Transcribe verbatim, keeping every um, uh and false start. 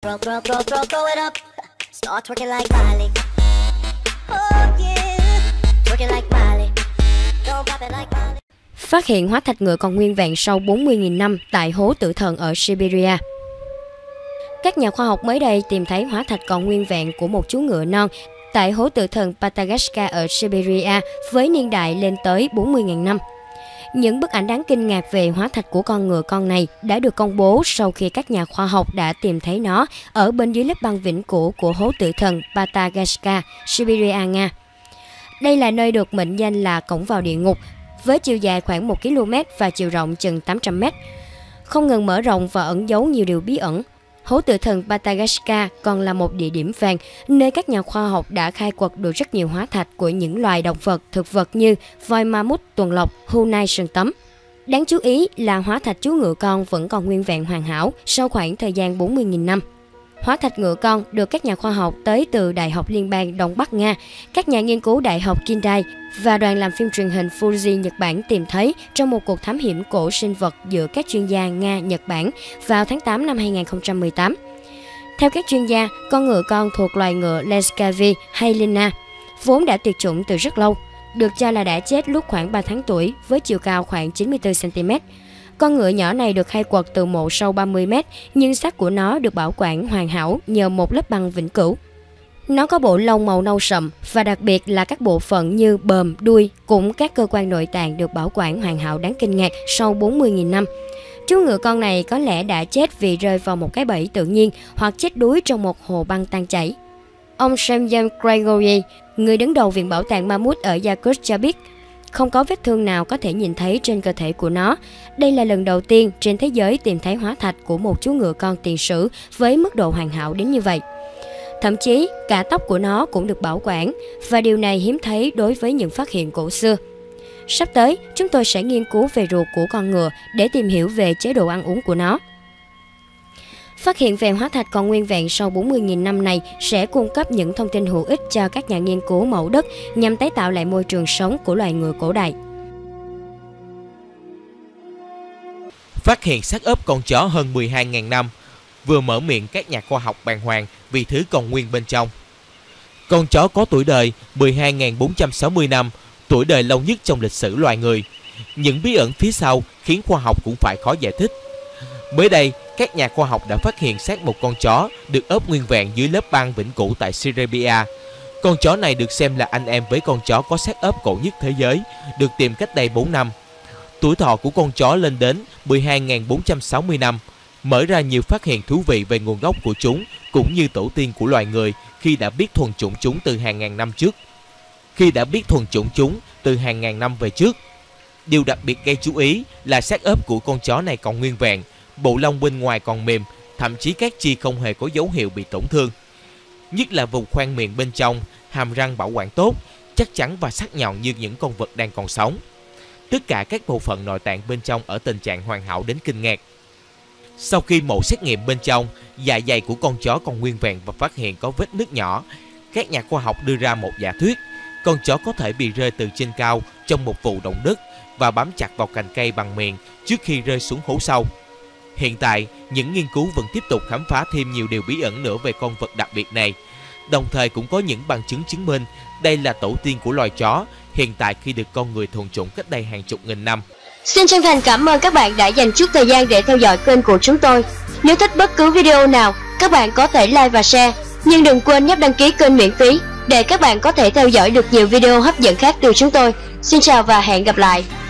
Throw, throw, throw, throw, throw it up. Start twerking like Miley. Oh yeah, twerking like Miley. Don't pop it like Miley. Phát hiện hóa thạch ngựa còn nguyên vẹn sau bốn mươi nghìn năm tại hố tử thần ở Siberia. Các nhà khoa học mới đây tìm thấy hóa thạch còn nguyên vẹn của một chú ngựa non tại hố tử thần Patagaska ở Siberia với niên đại lên tới bốn mươi nghìn năm. Những bức ảnh đáng kinh ngạc về hóa thạch của con ngựa con này đã được công bố sau khi các nhà khoa học đã tìm thấy nó ở bên dưới lớp băng vĩnh cửu của hố tử thần Patagaska, Siberia, Nga. Đây là nơi được mệnh danh là cổng vào địa ngục, với chiều dài khoảng một ki lô mét và chiều rộng chừng tám trăm mét. Không ngừng mở rộng và ẩn giấu nhiều điều bí ẩn, hố tử thần Patagaska còn là một địa điểm vàng, nơi các nhà khoa học đã khai quật được rất nhiều hóa thạch của những loài động vật, thực vật như voi ma mút, tuần lộc, hươu nai sừng tấm. Đáng chú ý là hóa thạch chú ngựa con vẫn còn nguyên vẹn hoàn hảo sau khoảng thời gian bốn mươi nghìn năm. Hóa thạch ngựa con được các nhà khoa học tới từ Đại học Liên bang Đông Bắc Nga, các nhà nghiên cứu Đại học Kindai và đoàn làm phim truyền hình Fuji Nhật Bản tìm thấy trong một cuộc thám hiểm cổ sinh vật giữa các chuyên gia Nga, Nhật Bản vào tháng tám năm hai nghìn không trăm mười tám. Theo các chuyên gia, con ngựa con thuộc loài ngựa Lescavi hay Lina, vốn đã tuyệt chủng từ rất lâu, được cho là đã chết lúc khoảng ba tháng tuổi với chiều cao khoảng chín mươi tư xăng ti mét. Con ngựa nhỏ này được khai quật từ mộ sâu ba mươi mét, nhưng xác của nó được bảo quản hoàn hảo nhờ một lớp băng vĩnh cửu. Nó có bộ lông màu nâu sậm và đặc biệt là các bộ phận như bờm, đuôi cũng các cơ quan nội tạng được bảo quản hoàn hảo đáng kinh ngạc sau bốn mươi nghìn năm. Chú ngựa con này có lẽ đã chết vì rơi vào một cái bẫy tự nhiên hoặc chết đuối trong một hồ băng tan chảy. Ông Semyon Grigoriev, người đứng đầu Viện Bảo tàng Mammoth ở Yakutsk cho biết, không có vết thương nào có thể nhìn thấy trên cơ thể của nó. Đây là lần đầu tiên trên thế giới tìm thấy hóa thạch của một chú ngựa con tiền sử với mức độ hoàn hảo đến như vậy. Thậm chí, cả tóc của nó cũng được bảo quản, và điều này hiếm thấy đối với những phát hiện cổ xưa. Sắp tới, chúng tôi sẽ nghiên cứu về ruột của con ngựa để tìm hiểu về chế độ ăn uống của nó. Phát hiện về hóa thạch còn nguyên vẹn sau bốn mươi nghìn năm này sẽ cung cấp những thông tin hữu ích cho các nhà nghiên cứu mẫu đất nhằm tái tạo lại môi trường sống của loài ngựa cổ đại. Phát hiện xác ướp con chó hơn mười hai nghìn năm, vừa mở miệng các nhà khoa học bàng hoàng vì thứ còn nguyên bên trong. Con chó có tuổi đời mười hai nghìn bốn trăm sáu mươi năm, tuổi đời lâu nhất trong lịch sử loài người. Những bí ẩn phía sau khiến khoa học cũng phải khó giải thích. Mới đây, các nhà khoa học đã phát hiện xác một con chó được ốp nguyên vẹn dưới lớp băng vĩnh cửu tại Siberia. Con chó này được xem là anh em với con chó có xác ốp cổ nhất thế giới, được tìm cách đây bốn năm. Tuổi thọ của con chó lên đến mười hai nghìn bốn trăm sáu mươi năm, mở ra nhiều phát hiện thú vị về nguồn gốc của chúng cũng như tổ tiên của loài người khi đã biết thuần chủng chúng từ hàng ngàn năm trước. Khi đã biết thuần chủng chúng từ hàng ngàn năm về trước. Điều đặc biệt gây chú ý là xác ốp của con chó này còn nguyên vẹn, bộ lông bên ngoài còn mềm, thậm chí các chi không hề có dấu hiệu bị tổn thương. Nhất là vùng khoang miệng bên trong, hàm răng bảo quản tốt, chắc chắn và sắc nhọn như những con vật đang còn sống. Tất cả các bộ phận nội tạng bên trong ở tình trạng hoàn hảo đến kinh ngạc. Sau khi mổ xét nghiệm bên trong, dạ dày của con chó còn nguyên vẹn và phát hiện có vết nứt nhỏ. Các nhà khoa học đưa ra một giả thuyết, con chó có thể bị rơi từ trên cao trong một vụ động đất và bám chặt vào cành cây bằng miệng trước khi rơi xuống hố sâu. Hiện tại, những nghiên cứu vẫn tiếp tục khám phá thêm nhiều điều bí ẩn nữa về con vật đặc biệt này. Đồng thời cũng có những bằng chứng chứng minh đây là tổ tiên của loài chó, hiện tại khi được con người thuần chủng cách đây hàng chục nghìn năm. Xin chân thành cảm ơn các bạn đã dành chút thời gian để theo dõi kênh của chúng tôi. Nếu thích bất cứ video nào, các bạn có thể like và share. Nhưng đừng quên nhấp đăng ký kênh miễn phí để các bạn có thể theo dõi được nhiều video hấp dẫn khác từ chúng tôi. Xin chào và hẹn gặp lại.